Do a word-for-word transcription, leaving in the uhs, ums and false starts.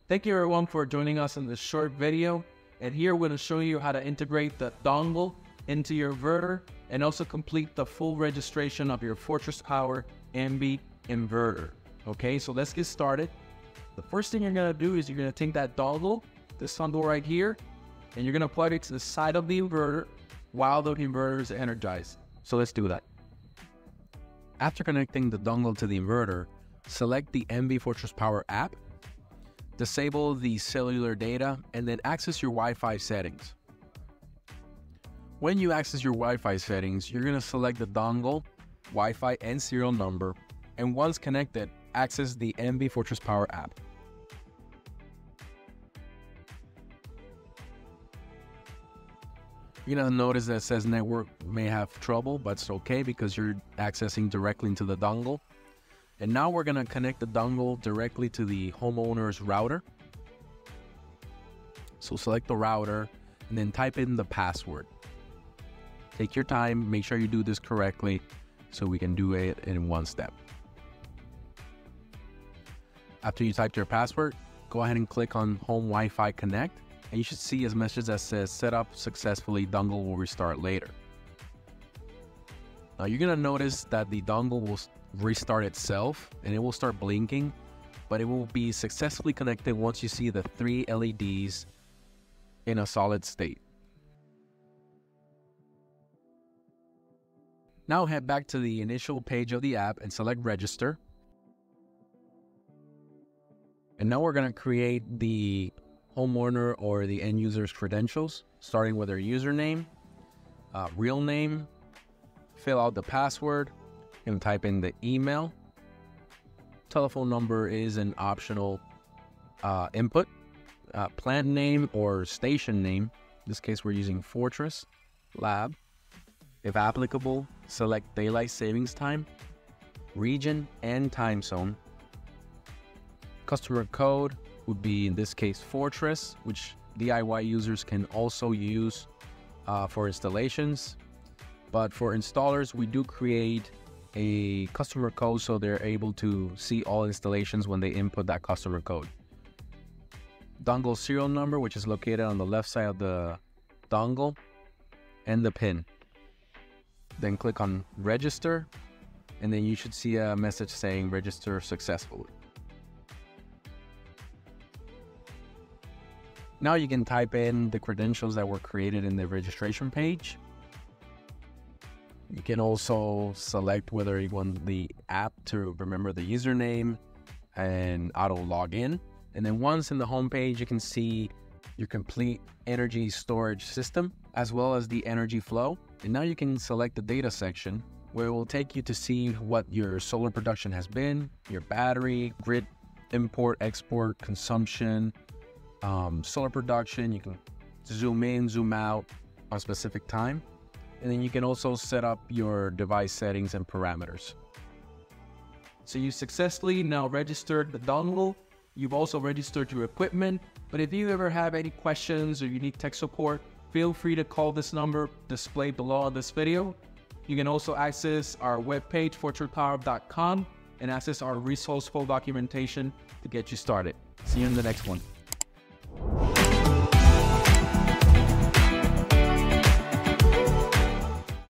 Thank you everyone for joining us in this short video. And here we're going to show you how to integrate the dongle into your inverter and also complete the full registration of your Fortress Power Ambi inverter. Okay, so let's get started. The first thing you're going to do is you're going to take that dongle, this dongle right here, and you're going to plug it to the side of the inverter while the inverter is energized. So let's do that. After connecting the dongle to the inverter, select the Ambi Fortress Power app, disable the cellular data, and then access your Wi-Fi settings. When you access your Wi-Fi settings, you're going to select the dongle, Wi-Fi, and serial number, and once connected, access the Ambi Fortress Power app. You're going to notice that it says network may have trouble, but it's okay because you're accessing directly into the dongle. And now we're going to connect the dongle directly to the homeowner's router. So select the router and then type in the password. Take your time, make sure you do this correctly so we can do it in one step. After you type your password, go ahead and click on Home Wi-Fi Connect, and you should see a message that says set up successfully, dongle will restart later. Now you're going to notice that the dongle will restart itself and it will start blinking, but it will be successfully connected once you see the three L E Ds in a solid state. Now head back to the initial page of the app and select register. And now we're going to create the homeowner or the end user's credentials, starting with their username, uh, real name, fill out the password, and type in the email. Telephone number is an optional uh, input. Uh, plant name or station name, in this case we're using Fortress Lab. If applicable, select daylight savings time, region, and time zone. Customer code would be, in this case, Fortress, which D I Y users can also use uh, for installations. But for installers, we do create a customer code so they're able to see all installations when they input that customer code. Dongle serial number, which is located on the left side of the dongle, and the pin. Then click on register, and then you should see a message saying register successfully. Now you can type in the credentials that were created in the registration page. You can also select whether you want the app to remember the username and auto log in. And then once in the home page, you can see your complete energy storage system as well as the energy flow. And now you can select the data section where it will take you to see what your solar production has been, your battery, grid import, export, consumption, um, solar production. You can zoom in, zoom out on a specific time. And then you can also set up your device settings and parameters. So you successfully now registered the dongle. You've also registered your equipment. But if you ever have any questions or you need tech support, feel free to call this number displayed below on this video. You can also access our webpage, fortress power dot com, and access our resourceful documentation to get you started. See you in the next one.